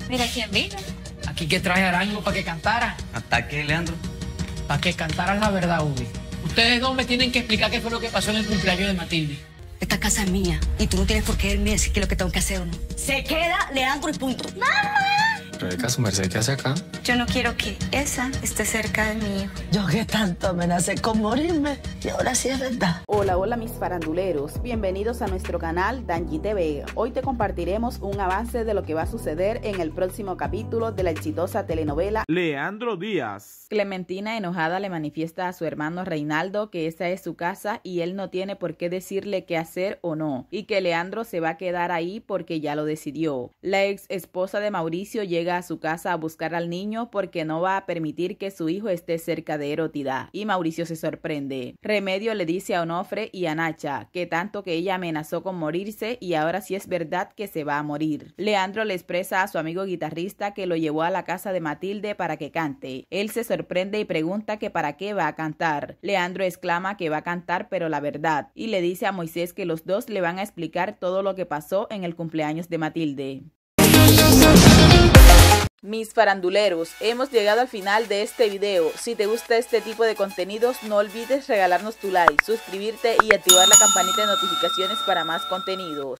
Mira quién vino. Aquí que traje Arango para que cantara. ¿Hasta qué, Leandro? Para que cantaran la verdad, Ubi. Ustedes dos me tienen que explicar qué fue lo que pasó en el cumpleaños de Matilde. Esta casa es mía y tú no tienes por qué irme a decir qué es lo que tengo que hacer o no. Se queda Leandro y punto. Rebeca, su merced, ¿qué hace acá? Yo no quiero que esa esté cerca de mi hijo. Yo que tanto amenacé con morirme y ahora sí es verdad. Hola, hola mis faranduleros, bienvenidos a nuestro canal Danji TV. Hoy te compartiremos un avance de lo que va a suceder en el próximo capítulo de la exitosa telenovela Leandro Díaz. Clementina, enojada, le manifiesta a su hermano Reinaldo que esa es su casa y él no tiene por qué decirle qué hacer o no, y que Leandro se va a quedar ahí porque ya lo decidió. La ex esposa de Mauricio llega a su casa a buscar al niño porque no va a permitir que su hijo esté cerca de Erótida, y Mauricio se sorprende. Remedio le dice a Onofre y a Nacha que tanto que ella amenazó con morirse y ahora sí es verdad que se va a morir. Leandro le expresa a su amigo guitarrista que lo llevó a la casa de Matilde para que cante. Él se sorprende y pregunta que para qué va a cantar. Leandro exclama que va a cantar pero la verdad, y le dice a Moisés que los dos le van a explicar todo lo que pasó en el cumpleaños de Matilde. Mis faranduleros, hemos llegado al final de este video. Si te gusta este tipo de contenidos, no olvides regalarnos tu like, suscribirte y activar la campanita de notificaciones para más contenidos.